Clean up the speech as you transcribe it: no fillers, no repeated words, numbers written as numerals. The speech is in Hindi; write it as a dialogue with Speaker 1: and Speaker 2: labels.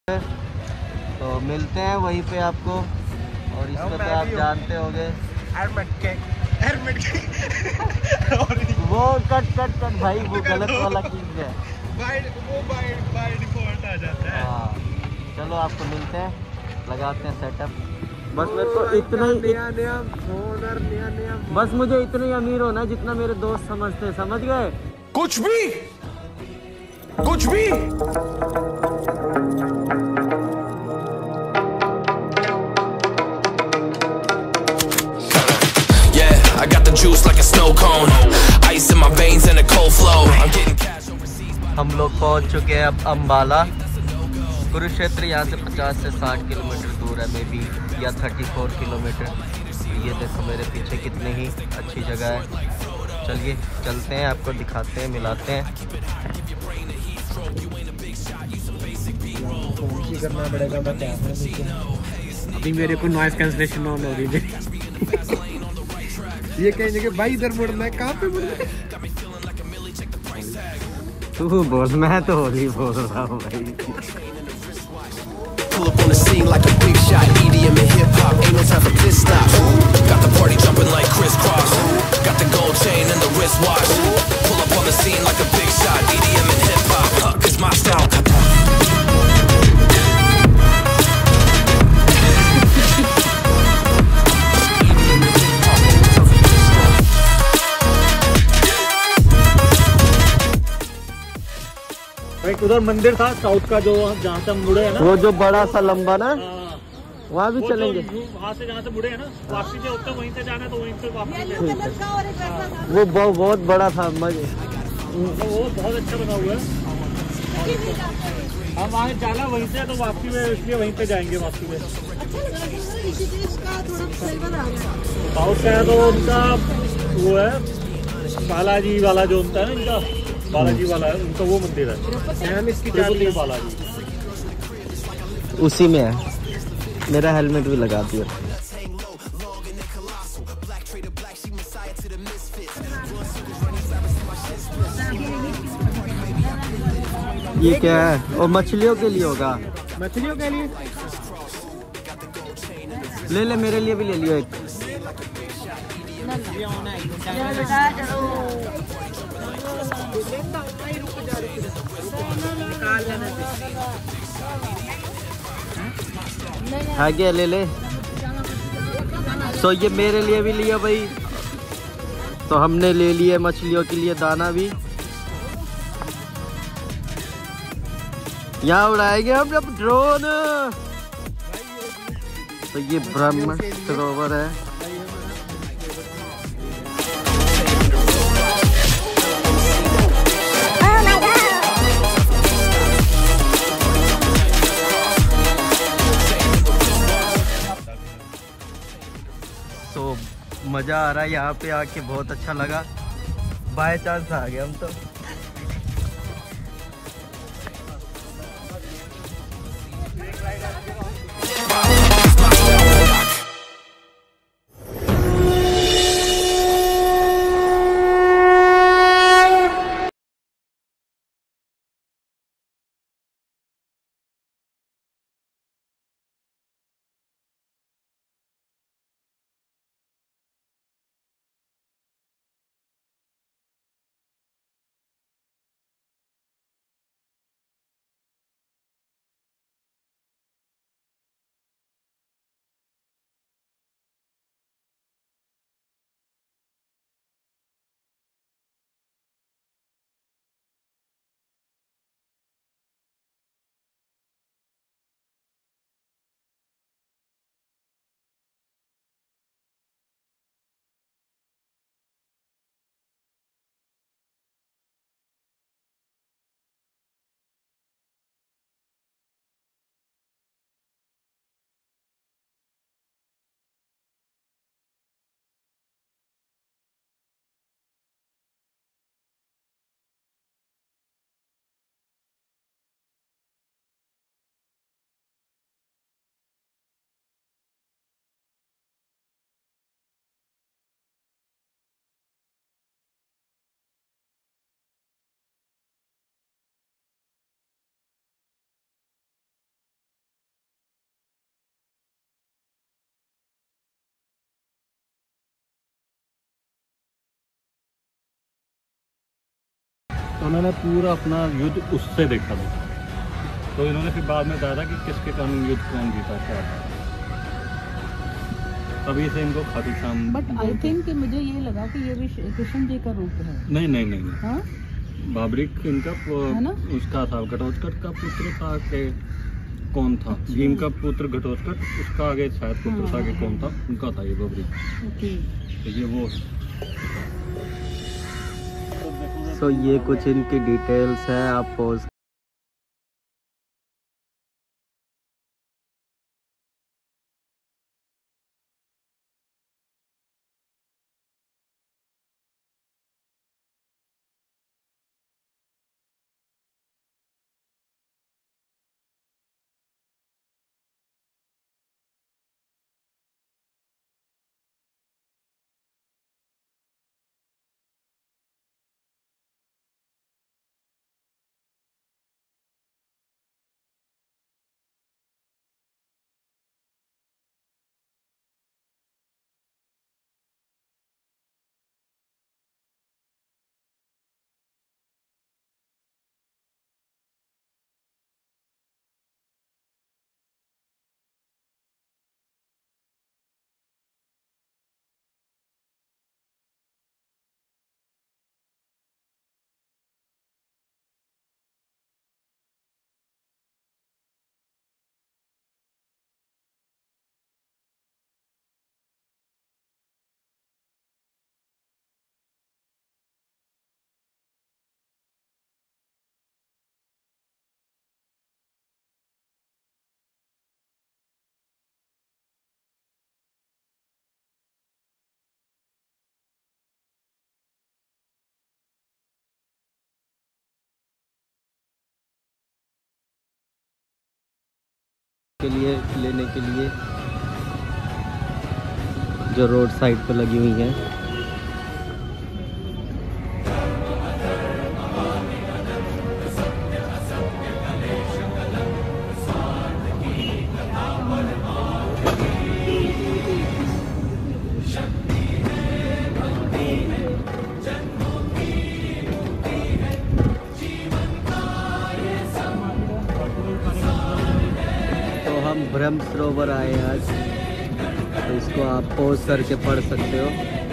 Speaker 1: तो मिलते हैं वहीं पे आपको। और इसको तो आप जानते होंगे वो कट भाई, वो गलत वाला चीज है।
Speaker 2: बाय डिफॉल्ट आ जाता है।
Speaker 1: हाँ चलो आपको मिलते हैं, लगाते हैं सेटअप। बस मेरे को इतना ही
Speaker 2: नया फोन और नया
Speaker 1: बस मुझे इतना ही अमीर होना जितना मेरे दोस्त समझते हैं, समझ गए?
Speaker 3: कुछ भी Yeah, I got the juice like a snow cone. Ice in my veins and a cold flow. I'm getting cash overseas.
Speaker 1: हम लोग पहुंच चुके हैं अब अम्बाला। कुरुक्षेत्र यहाँ से 50 से 60 किलोमीटर दूर है, मे बी, या 34 किलोमीटर। ये देखो मेरे पीछे कितनी ही अच्छी जगह है। चलिए चलते हैं, आपको दिखाते हैं, मिलाते हैं।
Speaker 2: करना पड़ेगा, मैं अभी मेरे को नॉइस कैंसलेशन ऑन हो रही है। ये कहेंगे कि भाई इधर मुड़ना है, कहाँ पे मुड़ना है?
Speaker 1: तू बोल, मैं तो होली बोल रहा हूँ भाई।
Speaker 3: Pull up on the scene like a big shot. EDM and hip hop, ain't no time for this stop. Got the party jumping like crisscross. Got the gold chain and the wristwatch. Pull up on the scene like a big shot. EDM and hip hop, it's my style.
Speaker 2: एक उधर मंदिर था साउथ का, जो जहाँ से हम मुड़े हैं ना,
Speaker 1: वो जो बड़ा सा लंबा ना, वहाँ भी चलेंगे।
Speaker 2: वहाँ से जहाँ से मुड़े हैं ना, वापसी से होता वहीं से जाना है, तो वहीं से वापसी।
Speaker 1: वो बहुत बड़ा था, मजे।
Speaker 2: वो बहुत अच्छा बना हुआ है। हम वहाँ जाना वहीं से, तो वापसी में इसलिए वहीं पे जाएंगे वापसी में। साउथ का है तो उनका वो है बालाजी वाला, जो उनका है ना, इनका बालाजी वाला है, उनका वो मंदिर है। इसकी बालाजी
Speaker 1: उसी में है। मेरा हेलमेट भी लगा दिया। ये क्या है? और मछलियों के लिए होगा।
Speaker 2: मछलियों के लिए
Speaker 1: ले ले, मेरे लिए भी ले लियो एक। है क्या? ले ले। तो ये मेरे लिए भी लिया भाई। तो हमने ले लिए मछलियों के लिए दाना भी। यहाँ उड़ाएंगे हम जब ड्रोन। तो ये ब्रह्म सरोवर है। तो मज़ा आ रहा है यहाँ पे आके, बहुत अच्छा लगा। बाय चांस आ गए हम तो।
Speaker 2: उन्होंने पूरा अपना युद्ध उससे देखा था। तो इन्होंने फिर बाद में बताया था कि किसके कारण युद्ध कौन जीता क्या था, तभी से इनको Khatu Shyam.
Speaker 4: But I think मुझे ये लगा कि ये भी कृष्ण जी का रूप है।
Speaker 2: नहीं नहीं नहीं,
Speaker 4: हाँ?
Speaker 2: बाबरिक इनका
Speaker 4: है ना?
Speaker 2: उसका था, घटोत्कच का पुत्र था कि कौन था?
Speaker 4: अच्छा।
Speaker 2: भीम का पुत्र घटोत्कच, उसका आगे शायद पुत्र था कि कौन था, उनका था ये बाबरिक।
Speaker 4: ओके।
Speaker 2: तो ये वो
Speaker 1: सो ये कुछ इनकी डिटेल्स हैं, आप पॉज के लिए लेने के लिए जो रोड साइड पे लगी हुई हैं। हम ब्रह्म सरोवर आए आज, तो इसको आप पॉज करके पढ़ सकते हो।